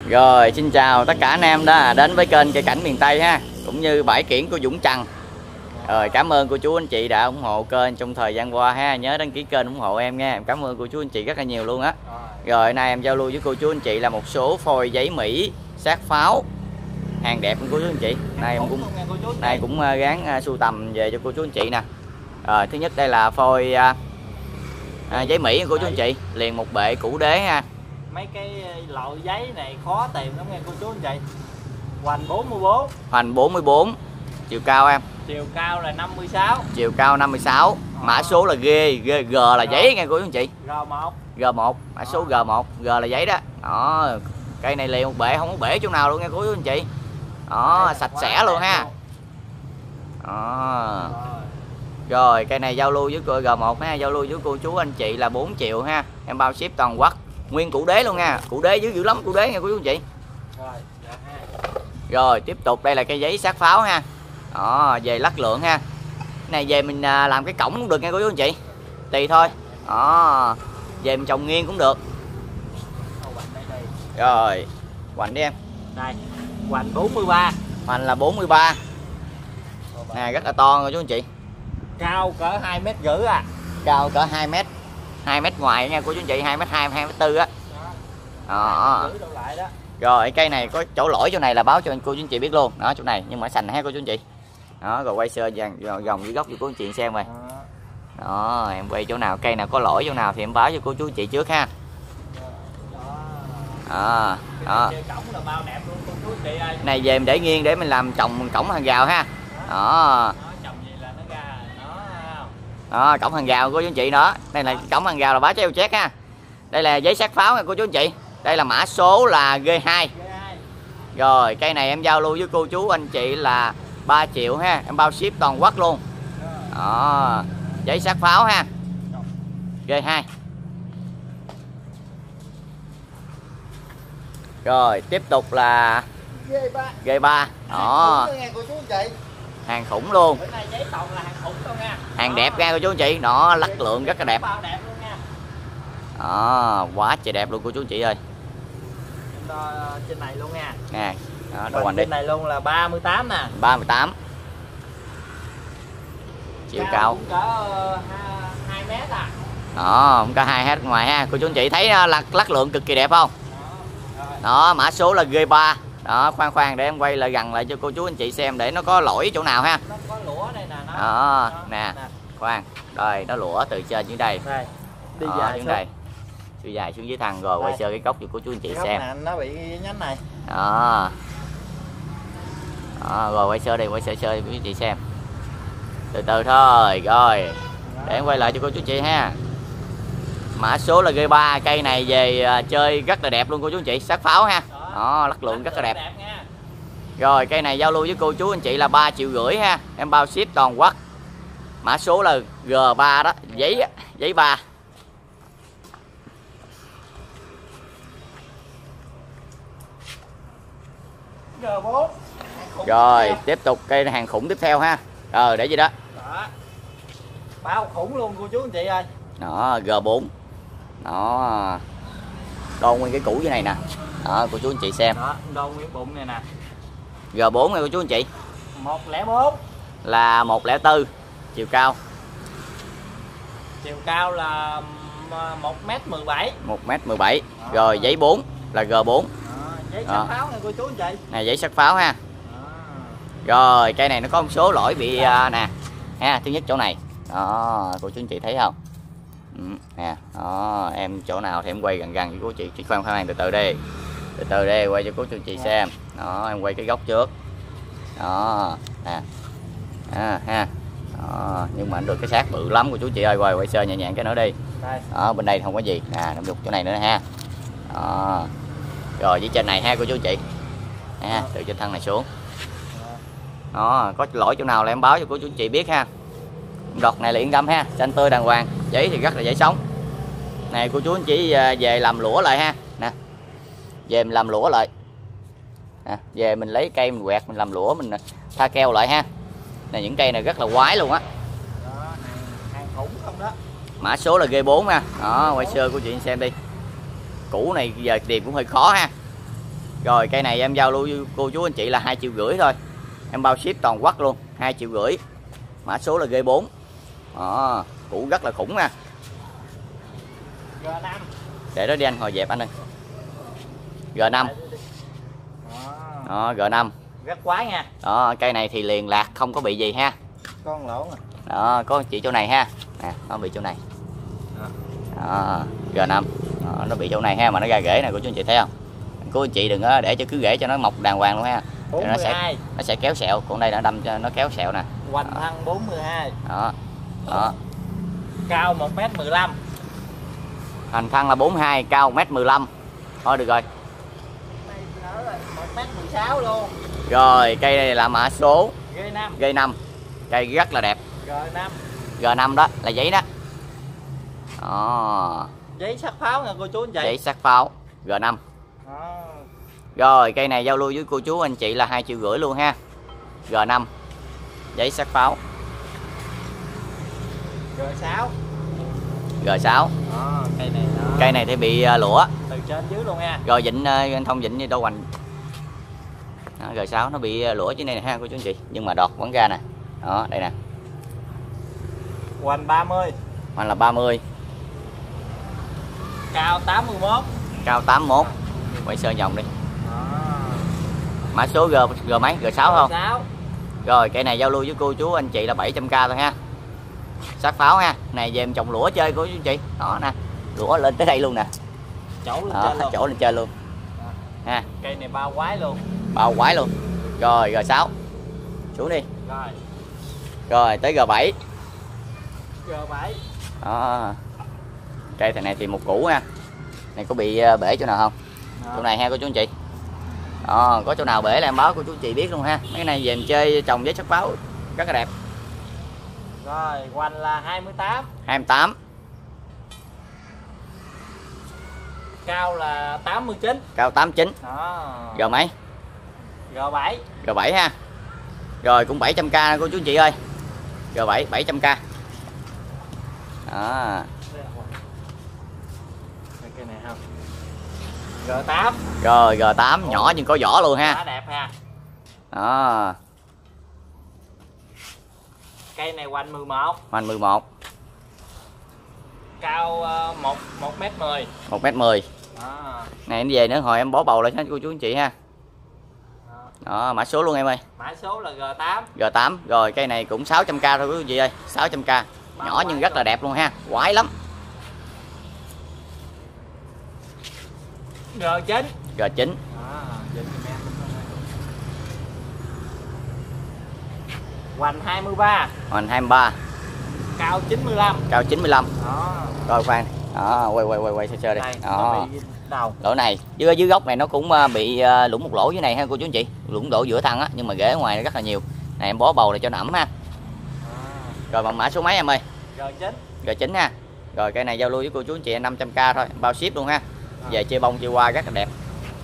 Rồi, xin chào tất cả anh em đã đến với kênh Cây Cảnh Miền Tây ha, cũng như bãi kiển của Vũng Trần. Rồi, cảm ơn cô chú anh chị đã ủng hộ kênh trong thời gian qua ha, nhớ đăng ký kênh ủng hộ em nha. Em cảm ơn cô chú anh chị rất là nhiều luôn á. Rồi, nay em giao lưu với cô chú anh chị là một số phôi giấy Mỹ sát pháo hàng đẹp của cô chú anh chị. Nay cũng gắng sưu tầm về cho cô chú anh chị nè. Rồi, thứ nhất đây là phôi giấy Mỹ của cô chú anh chị, liền một bệ củ đế ha. Mấy cái loại giấy này khó tìm lắm nghe cô chú anh chị. Hoành 44. Hoành 44. Chiều cao em? Chiều cao là 56. Chiều cao 56. Mã số là G là giấy nghe cô chú anh chị. G1. Mã số G1, G là giấy đó. Đó, cây này liền một bể, không có bể chỗ nào luôn nghe cô chú anh chị. Đó, sạch sẽ luôn ha. Đó. Rồi, cây này giao lưu với cô G1 ha, giao lưu với cô chú anh chị là 4 triệu ha. Em bao ship toàn quốc. Nguyên củ đế luôn nha, củ đế dữ lắm, củ đế nha cô chú anh chị. Rồi tiếp tục đây là cây giấy sát pháo ha. Đó, về lắc lượng ha. Cái này về mình làm cái cổng cũng được nha cô chú anh chị, tùy thôi. Đó, về mình trồng nghiêng cũng được. Rồi hoành đi em. Đây, hoành 43. Hoành là 43 nè, rất là to cô chú anh chị. Cao cỡ 2,5 m à. Cao cỡ 2 mét, 2 mét ngoài nha cô chú anh chị, 2,2 m, 2,4 m á. Đó. Rồi cây này có chỗ lỗi chỗ này là báo cho cô chú anh chị biết luôn. Đó chỗ này nhưng mà sành ha cô chú anh chị. Đó rồi quay sơ vòng dưới góc cho cô chú anh chị xem rồi. Đó em quay chỗ nào cây nào có lỗi chỗ nào thì em báo cho cô chú anh chị trước ha. Đó. Này về em để nghiêng để mình làm trồng cổng hàng rào ha. Đó. Đó, cổng hàng rào cô chú anh chị đó. Đây là cổng hàng rào là báo cho chết ha. Đây là giấy sát pháo nha cô chú anh chị. Đây là mã số là G2. Rồi cây này em giao lưu với cô chú anh chị là 3 triệu ha, em bao ship toàn quốc luôn. Đó, giấy sát pháo ha, G2. Rồi tiếp tục là G3. Đó, hàng khủng luôn, hàng đẹp nha cô chú anh chị. Đó, lắc lượng rất là đẹp. Đó, quá trời đẹp luôn cô chú anh chị ơi. Trên này luôn nha. Nè, đó, trên này luôn là 38 nè. 38. Chiều cao cỡ 2 mét à. Đó, không có 2 mét ngoài ha. Cô chú anh chị thấy lắc lượng cực kỳ đẹp không? Đó, mã số là G3. Đó, khoan để em quay lại gần lại cho cô chú anh chị xem để nó có lỗi chỗ nào ha. Nó có lũa đây nè. Đó, nè. Khoan. Rồi, nó lũa từ trên dưới đây. Đây. Đi dài xuống đây. Đi dài xuống dưới thân rồi quay sơ cái góc cho cô chú anh chị xem. Nó bị nhánh này. Đó. Đó, rồi quay sơ đây, quay sơ cho cô chú anh chị xem. Từ từ thôi. Rồi. Để em quay lại cho cô chú anh chị ha. Mã số là G3, cây này về chơi rất là đẹp luôn cô chú anh chị, sát pháo ha. Đó, lắc lượng rất là đẹp. Rồi cây này giao lưu với cô chú anh chị là 3,5 triệu ha, em bao ship toàn quốc. Mã số là G3 đó, giấy 3. G4. Rồi tiếp tục cây hàng khủng tiếp theo ha. Rồi để gì đó. Bao khủng luôn cô chú anh chị ơi. Đó, G4. Đó, đo nguyên cái củ dưới này nè. Đó cô chú anh chị xem. Đó, đo nguyên bụng này nè. G4 nha cô chú anh chị. 104 là 104. Chiều cao là 1,17 m. 1,17 m. Rồi giấy 4 là G4. Giấy sát pháo này cô chú anh chị. Này giấy sát pháo ha. Rồi cây này nó có một số lỗi bị nè ha. Thứ nhất chỗ này. Đó cô chú anh chị thấy không? Nè, đó, em chỗ nào thì em quay gần cho cô chị khoan từ từ đi quay cho cô chú chị xem. Đó em quay cái góc trước. Đó nè ha. Đó, nhưng mà anh được cái xác bự lắm cô chú chị ơi. Quay sơ nhẹ nhàng cái nữa đi. Đó bên đây không có gì nè, em đục chỗ này nữa ha. Đó. Rồi dưới trên này ha cô chú chị ha, từ trên thân này xuống. Đó có lỗi chỗ nào là em báo cho cô chú chị biết ha. Đọt này là yên tâm ha, xanh tươi đàng hoàng, giấy thì rất là dễ sống. Này cô chú anh chị về làm lũa lại ha. Nè, về mình làm lũa lại. Về mình lấy cây mình quẹt mình làm lũa mình tha keo lại ha. Này những cây này rất là quái luôn á. Hàng khủng không đó. Mã số là G4 ha. Đó quay sơ cô chị xem đi. Củ này giờ tìm cũng hơi khó ha. Rồi cây này em giao lưu với cô chú anh chị là 2,5 triệu thôi. Em bao ship toàn quốc luôn, 2,5 triệu. Mã số là G4. Đó, cũ rất là khủng nha. G5. Để đó đi anh, hồi dẹp anh ơi. G5. Đó, G5. Rất quái nha. Đó, cây này thì liền lạc, không có bị gì ha. Con lỗ nè. Đó, có chỉ chỗ này ha. Nè, nó bị chỗ này. Đó, G5. Đó, nó bị chỗ này ha, mà nó ra rễ này của chú anh chị thấy không? Cô anh chị đừng có để cho cứ rễ cho nó mọc đàng hoàng luôn ha. 42. Nó sẽ kéo sẹo, còn đây đã đâm cho nó kéo sẹo nè. Hoành thân 42. Đó. Đó. Cao 1m15. Hành thân là 42, cao 1m15. Thôi được rồi. 1m16 luôn. Rồi, cây này là mã số G5. G5. Cây rất là đẹp. G5. G5 đó là giấy đó. Đó. Giấy sắt pháo nha cô chú anh chị. Giấy sắt pháo G5. Đó. Rồi, cây này giao lưu với cô chú anh chị là 2,5 triệu luôn ha. G5. Giấy sắt pháo. G6. G6. Đó, cây này đó. Cây này thì bị lũa. Từ trên dưới luôn nha. Rồi vịnh anh Thông vịnh như đâu hoành. G6 nó bị lũa dưới này nè ha cô chú anh chị, nhưng mà đọt vẫn ra nè. Đó, đây nè. Hoành 30. Hoành là 30. Cao 81. Cao 81. Quay sơ vòng đi. Đó. Mã số G mấy? G6 không? G6. Rồi, cây này giao lưu với cô chú anh chị là 700k thôi ha. Sát pháo ha. Này về em trồng lũa chơi cô chú anh chị. Đó nè. Lũa lên tới đây luôn nè. Chỗ lên Đó, trên luôn. chỗ lên trên luôn. Ha. Cây này bao quái luôn. Bao quái luôn. Rồi, G6. Xuống đi. Rồi. Rồi, tới G7. G7. Đó. Cây này thì một củ ha. Này có bị bể chỗ nào không? Đó. Chỗ này ha cô chú anh chị. Đó, có chỗ nào bể là em báo cô chú anh chị biết luôn ha. Mấy cái này về em chơi trồng giấy sắc pháo rất là đẹp. Rồi, hoành là 28. 28. Cao là 89. Cao 89. Đó. G mấy? G7. G7 ha. Rồi cũng 700k cô chú anh chị ơi. G7 700k. Đó. Cái này không. G8. Rồi G8 nhỏ nhưng có vỏ luôn ha. Quá đẹp ha. Đó. Cây này hoành 11. Hoành 11. Cao 1m10. 1m10. Đó. Này em về nữa hồi em bó bầu lại cho cô chú anh chị ha. Đó, mã số luôn em ơi. Mã số là G8. G8. Rồi cây này cũng 600k thôi quý vị ơi, 600k. Nhỏ nhưng rất là đẹp luôn ha, quái lắm. G9. G9. Hoành 23. Hoành 23. Cao 95. Cao 95. Đó. Rồi khoan. Đó, quay sơ đây. Đây, Đó. nó bị đầu. Lỗ này dưới gốc này nó cũng bị lủng một lỗ dưới này ha cô chú anh chị, lủng lỗ giữa thân á, nhưng mà rễ ở ngoài nó rất là nhiều. Này em bó bầu để cho nó ẩm ha. Rồi bằng mã số mấy em ơi? G9. G9 ha. Rồi cây này giao lưu với cô chú anh chị 500k thôi, bao ship luôn ha. Về chơi bông chơi hoa rất là đẹp.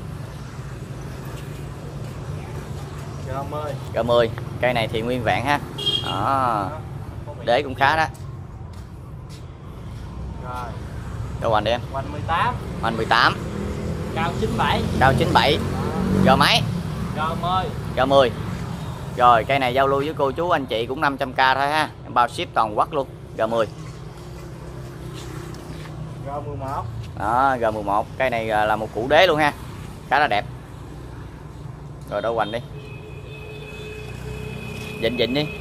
G10. G10. Cây này thì nguyên vẹn ha. Đó. Đế cũng khá đó. Rồi. Đâu hoành đi em? Hoành 18. Hoành 18. Cao 97. Cao 97. G mấy? G10. G10. Rồi cây này giao lưu với cô chú anh chị cũng 500k thôi ha, em bao ship toàn quốc luôn. G10. G11. Đó, G11. Cây này là một củ đế luôn ha, khá là đẹp. Rồi đâu hoành đi, vịnh đi.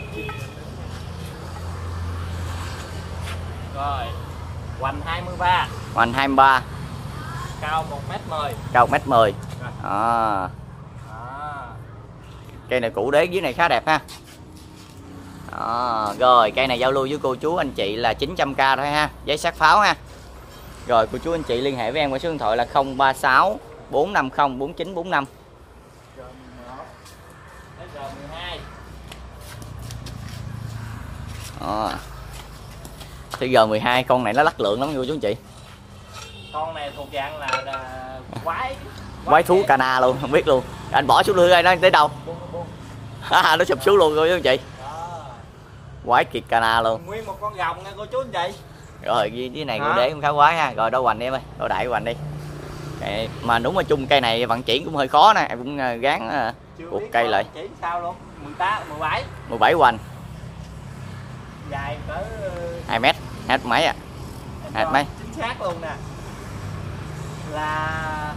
Rồi. Hoành 23. Hoành 23. Cao 1m10. Cao 1m10. Rồi. Đó. Đó. Cây này củ đế dưới này khá đẹp ha. Đó. Rồi cây này giao lưu với cô chú anh chị là 900k thôi ha, giấy sát pháo ha. Rồi cô chú anh chị liên hệ với em qua số điện thoại là 036 450 4945. G11. Tới G12. Đó. Thì G12 con này nó lắc lượng lắm cô chú anh chị. Con này thuộc dạng là Quái thú cana luôn, không biết luôn. Anh bỏ xuống lưới đây nó tới đâu. Buông. Nó sụp xuống luôn cô chú anh chị. Đó. Quái kiệt cana luôn. Nguyên một con rồng nha cô chú anh chị. Rồi dưới này của đế cũng khá quái ha. Rồi đâu hoành đi em ơi, đâu đại hoành đi. Mà đúng mà chung cây này vận chuyển cũng hơi khó nè, em cũng gán cột cây lại. Chỉ sao luôn? 18, 17. 17 hoành. Dài cỡ 2 mét, hết mấy à? Hết mấy? Chính xác luôn nè. Là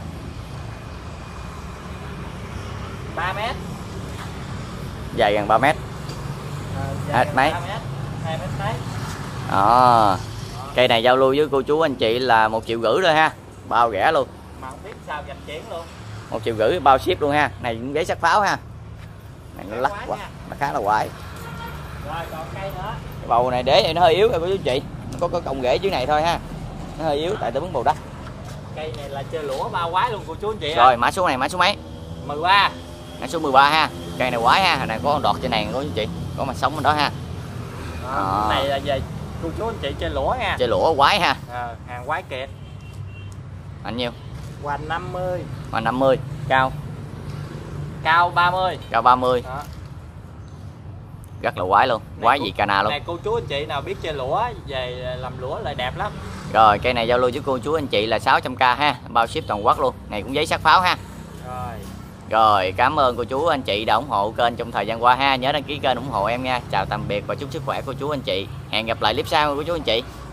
3 mét. Dài gần 3 mét. Hết mấy? 3 mét, 2 mét mấy. Đó. Cây này giao lưu với cô chú anh chị là 1,5 triệu thôi ha, bao rẻ luôn. Mà không biết sao dành chuyển luôn. 1,5 triệu bao ship luôn ha. Này cũng giấy sắt pháo ha. Này nó lắc quá, nó khá là quái. Rồi còn cây nữa. Cái bầu này để nó hơi yếu rồi cô chú anh chị. Nó có cọng rễ dưới này thôi ha. Nó hơi yếu tại tôi muốn bầu đất. Cây này là chơi lũa ba quái luôn cô chú anh chị. Rồi mã số này mã số mấy? 13. Mã số 13 ha. Cây này quái ha, hồi này có con đọt trên này cô chú anh chị. Có mặt sống ở đó ha. Đó. Này là về cô chú anh chị chơi lũa nha. Chơi lũa quái ha. Hàng quái kiệt. Anh nhiêu? Hoành 50. Hoành 50, cao. Cao 30. Cao 30. Đó. Rất là quái luôn, quái gì cana luôn. Này cô chú anh chị nào biết chơi lũa về làm lũa lại đẹp lắm. Rồi cây này giao lưu với cô chú anh chị là 600k ha, bao ship toàn quốc luôn. Này cũng giấy sắt pháo ha. Rồi. Rồi cảm ơn cô chú anh chị đã ủng hộ kênh trong thời gian qua ha. Nhớ đăng ký kênh ủng hộ em nha. Chào tạm biệt và chúc sức khỏe cô chú anh chị. Hẹn gặp lại clip sau cô chú anh chị.